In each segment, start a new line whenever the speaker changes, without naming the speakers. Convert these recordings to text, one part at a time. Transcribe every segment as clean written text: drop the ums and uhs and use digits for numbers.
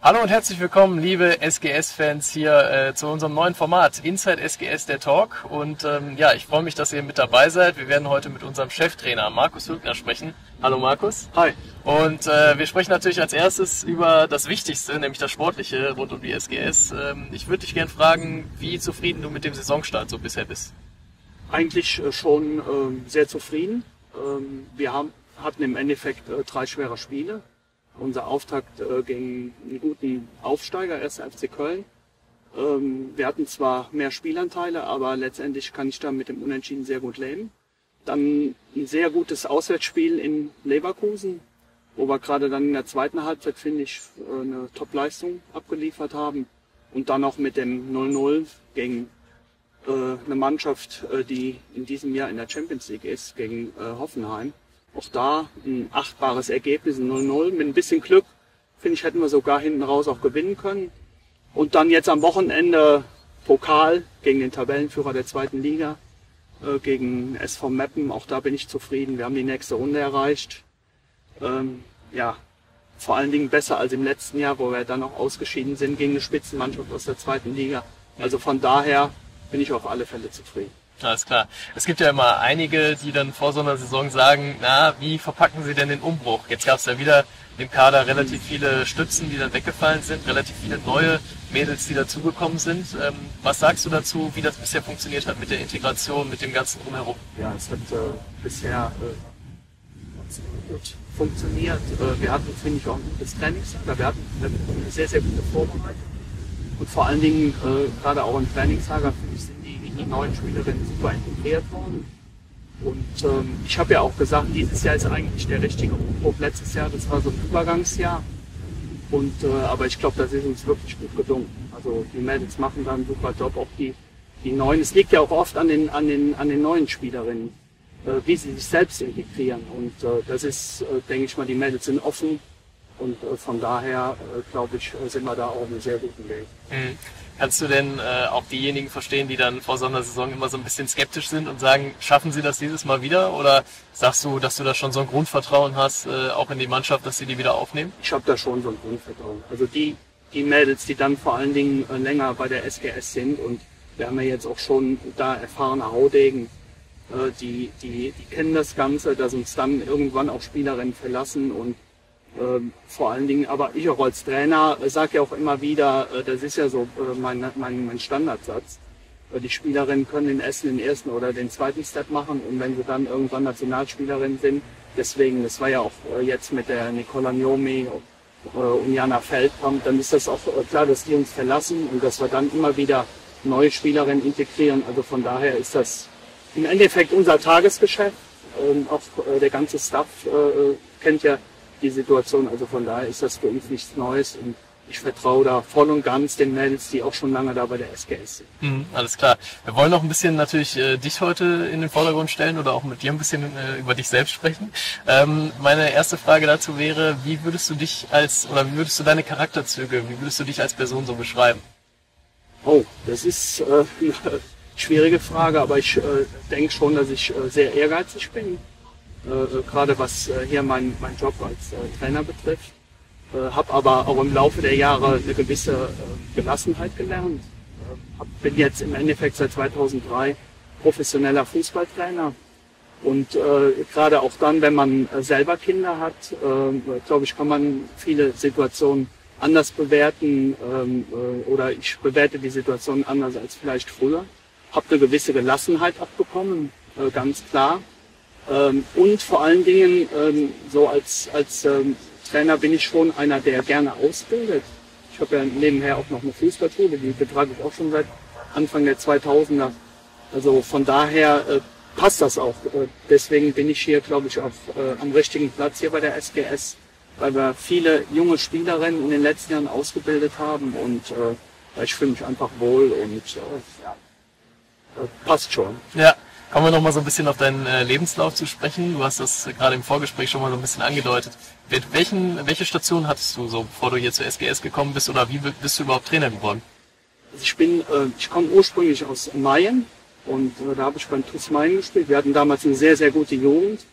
Hallo und herzlich willkommen, liebe SGS-Fans, hier zu unserem neuen Format Inside SGS, der Talk. Und ja, ich freue mich, dass ihr mit dabei seid. Wir werden heute mit unserem Cheftrainer Markus Hülkner sprechen. Hallo Markus.
Hi.
Und wir sprechen natürlich als erstes über das Wichtigste, nämlich das Sportliche rund um die SGS. Ich würde dich gerne fragen, wie zufrieden du mit dem Saisonstart so bisher bist.
Eigentlich schon sehr zufrieden. Wir hatten im Endeffekt 3 schwere Spiele. Unser Auftakt gegen einen guten Aufsteiger, 1. FC Köln. Wir hatten zwar mehr Spielanteile, aber letztendlich kann ich da mit dem Unentschieden sehr gut leben. Dann ein sehr gutes Auswärtsspiel in Leverkusen, wo wir gerade dann in der zweiten Halbzeit, finde ich, eine Top-Leistung abgeliefert haben. Und dann auch mit dem 0-0 gegen eine Mannschaft, die in diesem Jahr in der Champions League ist, gegen Hoffenheim. Auch da ein achtbares Ergebnis, ein 0-0. Mit ein bisschen Glück, finde ich, hätten wir sogar hinten raus auch gewinnen können. Und dann jetzt am Wochenende Pokal gegen den Tabellenführer der 2. Liga, gegen SV Meppen. Auch da bin ich zufrieden. Wir haben die nächste Runde erreicht. Ja, vor allen Dingen besser als im letzten Jahr, wo wir dann auch ausgeschieden sind gegen eine Spitzenmannschaft aus der 2. Liga. Also von daher bin ich auf alle Fälle zufrieden.
Alles klar. Es gibt ja immer einige, die dann vor so einer Saison sagen, na, wie verpacken sie denn den Umbruch? Jetzt gab es ja wieder im Kader relativ viele Stützen, die dann weggefallen sind, relativ viele neue Mädels, die dazugekommen sind. Was sagst du dazu, wie das bisher funktioniert hat mit der Integration, mit dem ganzen Drumherum?
Ja, es hat bisher gut funktioniert. Wir hatten, finde ich, auch ein gutes Trainingslager. Wir hatten eine sehr, sehr gute Vorbereitung. Und vor allen Dingen, gerade auch im Trainingslager, finde ich, sind die neuen Spielerinnen super integriert worden. Und ich habe ja auch gesagt, dieses Jahr ist eigentlich der richtige Umbruch. Letztes Jahr, das war so ein Übergangsjahr. Und aber ich glaube, das ist uns wirklich gut gelungen. Also die Mädels machen da einen super Job, auch die neuen. Es liegt ja auch oft an den neuen Spielerinnen, wie sie sich selbst integrieren. Und das ist, denke ich mal, die Mädels sind offen. Und von daher, glaube ich, sind wir da auf einem sehr guten Weg.
Mhm. Kannst du denn auch diejenigen verstehen, die dann vor so einer Saison immer so ein bisschen skeptisch sind und sagen, schaffen sie das dieses Mal wieder? Oder sagst du, dass du da schon so ein Grundvertrauen hast, auch in die Mannschaft, dass sie die wieder aufnehmen?
Ich habe da schon so ein Grundvertrauen. Also die Mädels, die dann vor allen Dingen länger bei der SGS sind, und wir haben ja jetzt auch schon da erfahrene Haudegen, die kennen das Ganze, dass uns dann irgendwann auch Spielerinnen verlassen. Und vor allen Dingen, aber ich auch als Trainer sage ja auch immer wieder, das ist ja so mein Standardsatz, die Spielerinnen können in Essen den ersten oder den zweiten Step machen, und wenn sie dann irgendwann Nationalspielerin sind, deswegen, das war ja auch jetzt mit der Nicola Njomi und Jana Feldkamp, dann ist das auch klar, dass die uns verlassen und dass wir dann immer wieder neue Spielerinnen integrieren. Also von daher ist das im Endeffekt unser Tagesgeschäft. Auch der ganze Staff kennt ja die Situation, also von daher ist das für uns nichts Neues, und ich vertraue da voll und ganz den Mädels, die auch schon lange da bei der SGS sind.
Alles klar. Wir wollen noch ein bisschen natürlich dich heute in den Vordergrund stellen oder auch mit dir ein bisschen über dich selbst sprechen. Meine erste Frage dazu wäre, wie würdest du deine Charakterzüge, wie würdest du dich als Person so beschreiben?
Oh, das ist eine schwierige Frage, aber ich denke schon, dass ich sehr ehrgeizig bin. Gerade was hier mein Job als Trainer betrifft. Habe aber auch im Laufe der Jahre eine gewisse Gelassenheit gelernt. Bin jetzt im Endeffekt seit 2003 professioneller Fußballtrainer. Und gerade auch dann, wenn man selber Kinder hat, glaube ich, kann man viele Situationen anders bewerten, oder ich bewerte die Situation anders als vielleicht früher. Habe eine gewisse Gelassenheit abbekommen, ganz klar. Und vor allen Dingen, so als Trainer bin ich schon einer, der gerne ausbildet. Ich habe ja nebenher auch noch eine Fußballschule, die betreibe ich auch schon seit Anfang der 2000er. Also von daher passt das auch. Deswegen bin ich hier, glaube ich, auch am richtigen Platz hier bei der SGS, weil wir viele junge Spielerinnen in den letzten Jahren ausgebildet haben, und ich fühle mich einfach wohl, und passt schon.
Ja. Kommen wir noch mal so ein bisschen auf deinen Lebenslauf zu sprechen. Du hast das gerade im Vorgespräch schon mal so ein bisschen angedeutet. Welche Station hattest du so, bevor du hier zur SGS gekommen bist, oder wie bist du überhaupt Trainer geworden?
Also ich komme ursprünglich aus Mayen, und da habe ich beim TuS Mayen gespielt. Wir hatten damals eine sehr, sehr gute Jugend.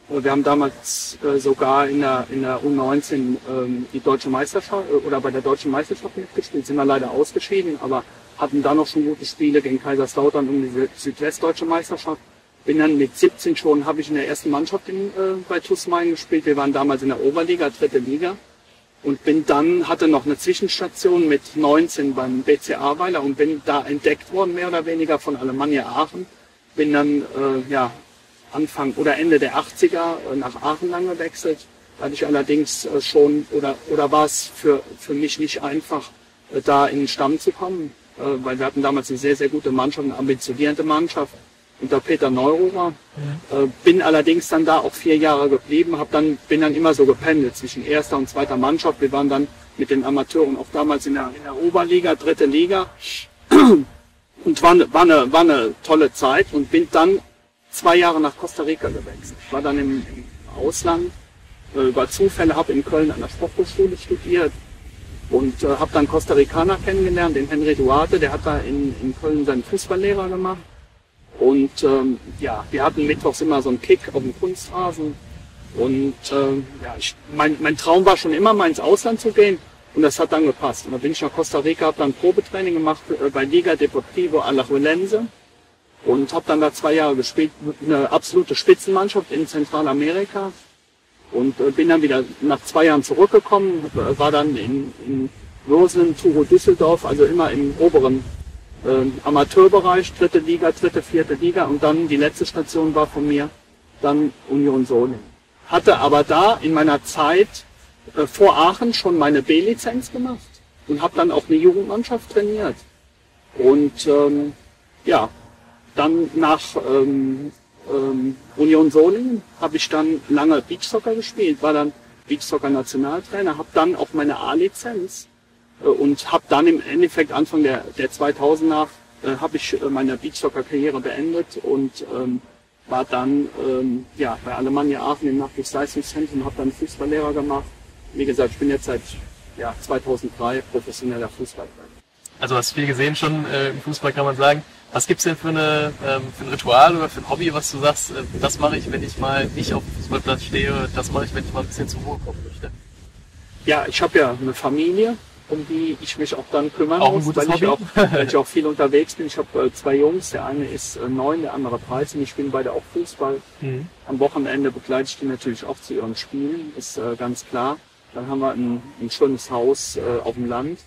Wir haben damals sogar in der U19 die deutsche Meisterschaft oder bei der deutschen Meisterschaft mitgespielt, sind wir leider ausgeschieden, aber hatten da noch schon gute Spiele gegen Kaiserslautern um die südwestdeutsche Meisterschaft. Bin dann mit 17 schon, habe ich in der ersten Mannschaft bei TuS Mayen gespielt. Wir waren damals in der Oberliga, 3. Liga. Und hatte noch eine Zwischenstation mit 19 beim BC Ahrweiler und bin da entdeckt worden, mehr oder weniger von Alemannia Aachen. Bin dann, Anfang oder Ende der 80er nach Aachen lang gewechselt. Da hatte ich allerdings schon, oder war es für mich nicht einfach, da in den Stamm zu kommen, weil wir hatten damals eine sehr, sehr gute Mannschaft, eine ambitionierende Mannschaft unter Peter Neururer. Bin allerdings dann da auch 4 Jahre geblieben, bin dann immer so gependelt zwischen erster und zweiter Mannschaft. Wir waren dann mit den Amateuren auch damals in der Oberliga, 3. Liga. Und war eine tolle Zeit und bin dann 2 Jahre nach Costa Rica gewechselt. Ich war dann im Ausland, über Zufälle, habe in Köln an der Sporthochschule studiert und habe dann Costa Ricaner kennengelernt, den Henry Duarte, der hat da in Köln seinen Fußballlehrer gemacht. Und wir hatten mittwochs immer so einen Kick auf dem Kunstrasen. Und mein Traum war schon immer, mal ins Ausland zu gehen. Und das hat dann gepasst. Und da bin ich nach Costa Rica, habe dann Probetraining gemacht bei Liga Deportivo Alajuelense. Und habe dann da 2 Jahre gespielt, eine absolute Spitzenmannschaft in Zentralamerika. Und bin dann wieder nach 2 Jahren zurückgekommen, war dann in Würselen, Turo, Düsseldorf, also immer im oberen Amateurbereich, 3. Liga, 3., 4. Liga. Und dann die letzte Station war von mir dann Union Solingen. Hatte aber da in meiner Zeit vor Aachen schon meine B-Lizenz gemacht und habe dann auch eine Jugendmannschaft trainiert. Und dann nach Union Solingen habe ich dann lange Beachsoccer gespielt, war dann Beachsoccer-Nationaltrainer, habe dann auch meine A-Lizenz und habe dann im Endeffekt Anfang der 2000er habe ich meine Beachsoccer-Karriere beendet und war dann bei Alemannia Aachen im Nachwuchsleistungszentrum, habe dann Fußballlehrer gemacht. Wie gesagt, ich bin jetzt seit 2003 professioneller Fußballer.
Also hast viel gesehen schon im Fußball, kann man sagen. Was gibt's denn für ein Ritual oder für ein Hobby, was du sagst, das mache ich, wenn ich mal nicht auf dem Fußballplatz stehe, das mache ich, wenn ich mal ein bisschen zur Ruhe kommen möchte?
Ja, ich habe ja eine Familie, um die ich mich auch dann kümmern
auch
muss, weil ich auch viel unterwegs bin. Ich habe 2 Jungs, der eine ist 9, der andere 13. Ich spiele beide auch Fußball. Am Wochenende begleite ich die natürlich auch zu ihren Spielen, ist ganz klar. Dann haben wir ein schönes Haus auf dem Land,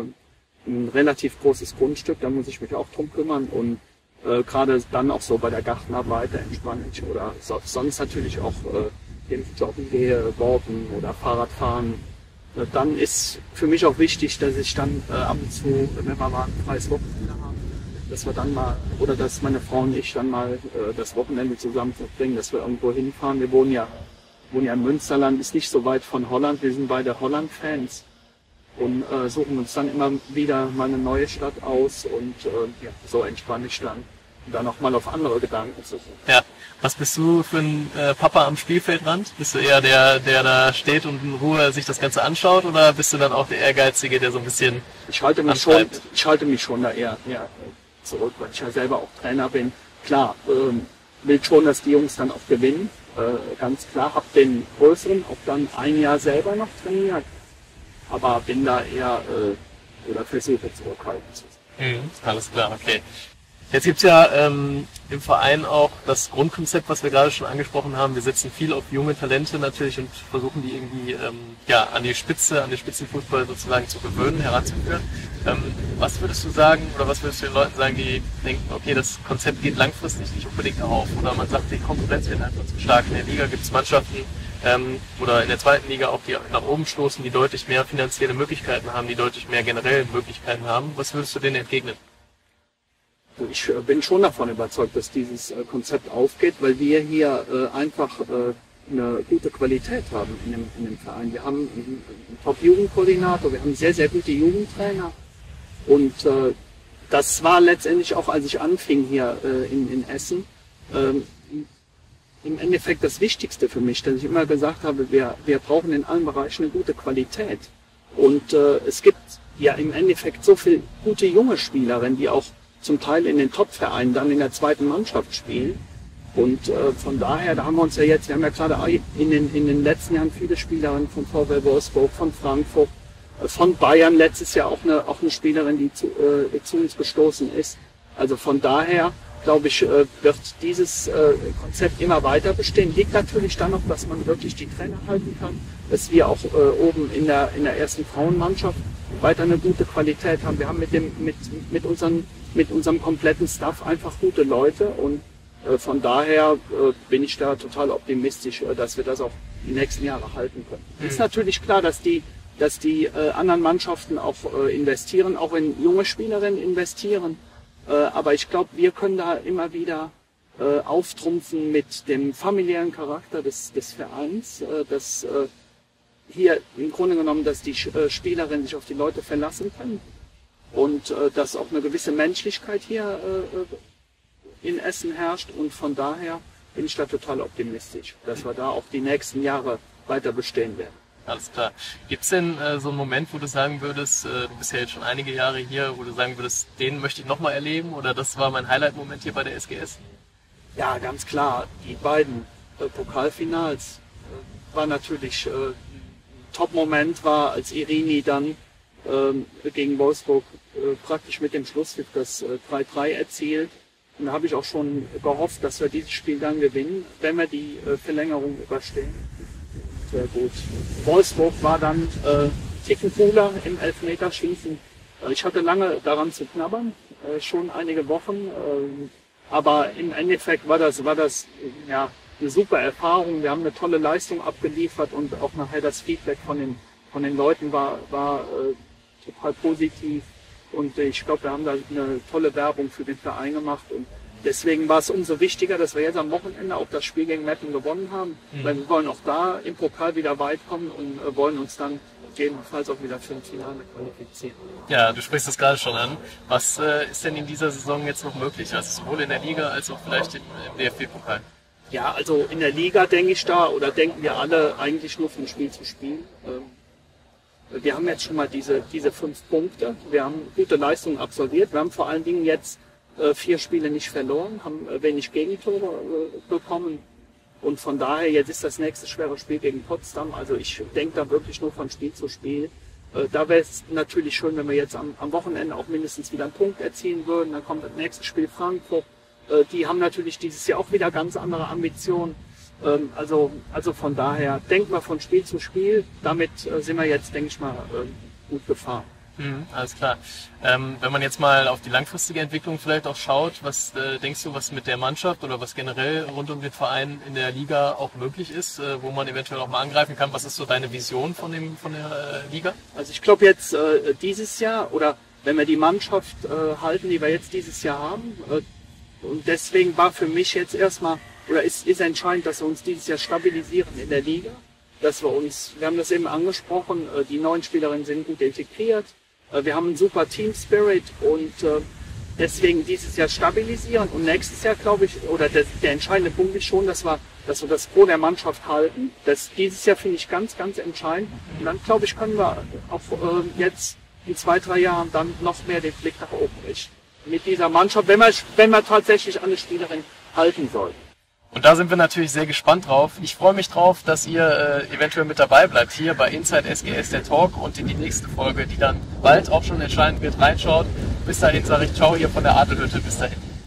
ein relativ großes Grundstück, da muss ich mich auch drum kümmern und gerade dann auch so bei der Gartenarbeit entspanne ich oder sonst natürlich auch joggen gehe, walken oder Fahrrad fahren. Dann ist für mich auch wichtig, dass ich dann ab und zu, wenn wir mal ein freies Wochenende haben, dass wir dann mal, oder dass meine Frau und ich dann mal das Wochenende zusammen verbringen, dass wir irgendwo hinfahren. Wir wohnen ja im Münsterland, ist nicht so weit von Holland, wir sind beide Holland-Fans und suchen uns dann immer wieder mal eine neue Stadt aus und so entspanne ich dann auch mal auf andere Gedanken zu kommen.
Ja, was bist du für ein Papa am Spielfeldrand? Bist du eher der da steht und in Ruhe sich das Ganze anschaut oder bist du dann auch der Ehrgeizige, der so ein bisschen
Ich halte mich schon da eher zurück, weil ich ja selber auch Trainer bin. Klar, will schon, dass die Jungs dann auch gewinnen, ganz klar. Hab den Größeren auch dann ein Jahr selber noch trainiert, aber bin da eher oder versuche zurückhaltend zu sein.
Alles klar, okay. Jetzt gibt's ja im Verein auch das Grundkonzept, was wir gerade schon angesprochen haben. Wir setzen viel auf junge Talente natürlich und versuchen die irgendwie an den Spitzenfußball sozusagen zu gewöhnen, heranzuführen. Was würdest du sagen oder was würdest du den Leuten sagen, die denken, okay, das Konzept geht langfristig nicht unbedingt auf oder man sagt, die Konkurrenz wird einfach zu stark. In der Liga gibt's Mannschaften oder in der 2. Liga auch, die nach oben stoßen, die deutlich mehr finanzielle Möglichkeiten haben, die deutlich mehr generelle Möglichkeiten haben. Was würdest du denen entgegnen?
Ich bin schon davon überzeugt, dass dieses Konzept aufgeht, weil wir hier einfach eine gute Qualität haben in dem Verein. Wir haben einen Top-Jugendkoordinator, wir haben sehr, sehr gute Jugendtrainer und das war letztendlich auch, als ich anfing hier in Essen, im Endeffekt das Wichtigste für mich, dass ich immer gesagt habe, wir brauchen in allen Bereichen eine gute Qualität und es gibt ja im Endeffekt so viele gute junge Spielerinnen, die auch zum Teil in den Top-Vereinen dann in der 2. Mannschaft spielen. Und von daher, da haben wir uns ja jetzt, wir haben ja gerade in den letzten Jahren viele Spielerinnen von VfL Wolfsburg, von Frankfurt, von Bayern letztes Jahr auch eine Spielerin, die zu uns gestoßen ist. Also von daher, glaube ich, wird dieses Konzept immer weiter bestehen. Liegt natürlich dann noch, dass man wirklich die Trainer halten kann, dass wir auch oben in der ersten Frauenmannschaft weiter eine gute Qualität haben. Wir haben mit unserem kompletten Staff einfach gute Leute und von daher bin ich da total optimistisch, dass wir das auch die nächsten Jahre halten können. Ist natürlich klar, dass die anderen Mannschaften auch investieren, auch in junge Spielerinnen investieren. Aber ich glaube, wir können da immer wieder auftrumpfen mit dem familiären Charakter des Vereins, dass hier im Grunde genommen, dass die Spielerinnen sich auf die Leute verlassen können und dass auch eine gewisse Menschlichkeit hier in Essen herrscht. Und von daher bin ich da total optimistisch, dass wir da auch die nächsten Jahre weiter bestehen werden.
Alles klar. Gibt es denn so einen Moment, wo du sagen würdest, du bist ja jetzt schon einige Jahre hier, wo du sagen würdest, den möchte ich nochmal erleben oder das war mein Highlight-Moment hier bei der SGS?
Ja, ganz klar. Die beiden Pokalfinals war natürlich ein Top-Moment, war als Irini dann gegen Wolfsburg praktisch mit dem Schlusspfiff das 3-3 erzielt. Und da habe ich auch schon gehofft, dass wir dieses Spiel dann gewinnen, wenn wir die Verlängerung überstehen. Sehr gut. Wolfsburg war dann Ticken cooler im Elfmeterschießen. Ich hatte lange daran zu knabbern, schon einige Wochen. Aber im Endeffekt war das ja eine super Erfahrung. Wir haben eine tolle Leistung abgeliefert und auch nachher das Feedback von den Leuten war total positiv. Und ich glaube, wir haben da eine tolle Werbung für den Verein gemacht. Und deswegen war es umso wichtiger, dass wir jetzt am Wochenende auch das Spiel gegen Meppen gewonnen haben. Weil wir wollen auch da im Pokal wieder weit kommen und wollen uns dann jedenfalls auch wieder für ein Finale qualifizieren.
Ja, du sprichst das gerade schon an. Was ist denn in dieser Saison jetzt noch möglich? Also sowohl in der Liga als auch vielleicht im DFB-Pokal?
Ja, also in der Liga denken wir alle eigentlich nur von Spiel zu Spiel. Wir haben jetzt schon mal diese 5 Punkte. Wir haben gute Leistungen absolviert. Wir haben vor allen Dingen jetzt 4 Spiele nicht verloren, haben wenig Gegentore bekommen. Und von daher, jetzt ist das nächste schwere Spiel gegen Potsdam. Also ich denke da wirklich nur von Spiel zu Spiel. Da wäre es natürlich schön, wenn wir jetzt am Wochenende auch mindestens wieder einen Punkt erzielen würden. Dann kommt das nächste Spiel Frankfurt. Die haben natürlich dieses Jahr auch wieder ganz andere Ambitionen. Also von daher, denkt mal von Spiel zu Spiel. Damit sind wir jetzt, denke ich mal, gut gefahren.
Alles klar. Wenn man jetzt mal auf die langfristige Entwicklung vielleicht auch schaut, was denkst du, was mit der Mannschaft oder was generell rund um den Verein in der Liga auch möglich ist, wo man eventuell auch mal angreifen kann? Was ist so deine Vision von der Liga?
Also ich glaube jetzt dieses Jahr oder wenn wir die Mannschaft halten, die wir jetzt dieses Jahr haben, und deswegen war für mich jetzt erstmal oder ist entscheidend, dass wir uns dieses Jahr stabilisieren in der Liga, dass wir haben das eben angesprochen, die neuen Spielerinnen sind gut integriert. Wir haben einen super Team Spirit und deswegen dieses Jahr stabilisieren und nächstes Jahr glaube ich, oder der entscheidende Punkt ist schon, dass wir das Gros der Mannschaft halten. Dieses Jahr finde ich ganz, ganz entscheidend. Und dann glaube ich, können wir auch jetzt in 2-3 Jahren dann noch mehr den Blick nach oben richten. Mit dieser Mannschaft, wenn wir tatsächlich eine Spielerin halten soll.
Und da sind wir natürlich sehr gespannt drauf. Ich freue mich drauf, dass ihr eventuell mit dabei bleibt hier bei Inside SGS, der Talk, und in die nächste Folge, die dann bald auch schon entscheiden wird, reinschaut. Bis dahin sage ich ciao hier von der Adelhütte. Bis dahin.